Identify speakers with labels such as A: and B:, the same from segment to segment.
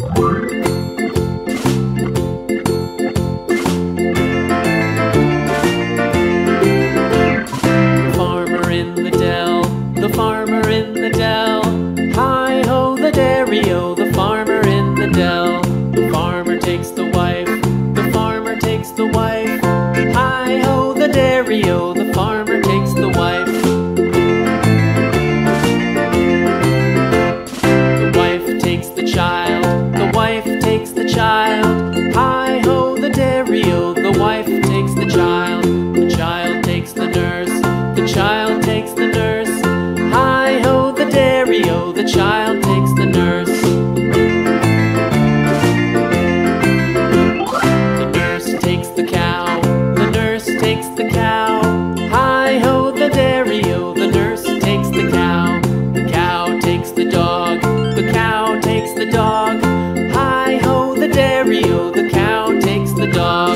A: Farmer in the dell, the farmer in the dell. Hi-ho, the dairy-o, the farmer in the dell. The farmer takes the wife, the farmer takes the wife. Hi-ho, the dairy-o, the farmer takes the wife. The wife takes the child, the wife takes the child. Hi-ho, the dairy-o, the wife takes the child. The child takes the nurse, the child takes the nurse. Hi-ho, the dairy-o, the child takes the nurse. The nurse takes the cow, the nurse takes the cow. Hi-ho, the dairy-o, the nurse takes the cow. The cow takes the dog, the cow takes the dog. Hi-ho, the dairy-o, the cow takes the dog.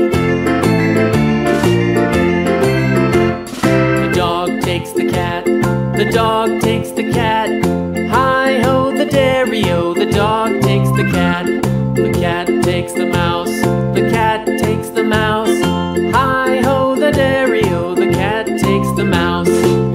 A: The dog takes the cat, the dog takes the cat. Hi-ho, the dairy-o, the dog takes the cat. The cat takes the mouse, the cat takes the mouse. Hi-ho, the dairy-o, the cat takes the mouse.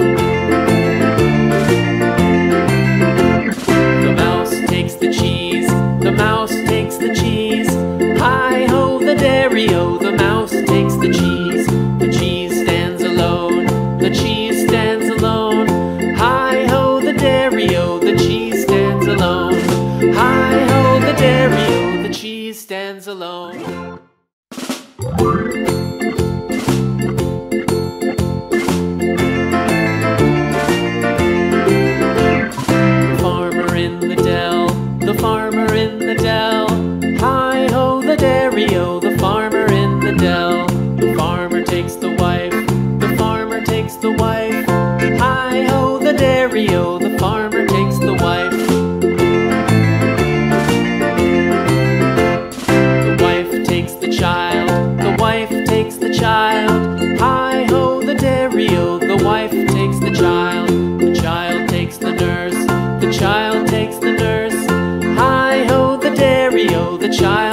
A: The mouse takes the cheese, the mouse takes the cheese. Hi-ho, the dairy-o, the mouse takes the cheese. The cheese stands alone, the cheese stands alone. Hi-ho, the dairy-o, the cheese stands alone. Hi-ho, the dairy-o, the cheese stands alone. The farmer in the dell, the farmer in the dell. Hi-ho, the dairy-o, the farmer in the dell. The farmer takes the wife, the farmer takes the wife. Hi-ho, the dairy-o, the farmer takes the wife. The wife takes the child, the wife takes the child. Hi-ho, the dairy-o, the wife takes the child. The child takes the nurse, the child takes the nurse. Hi-ho, the dairy-o, the child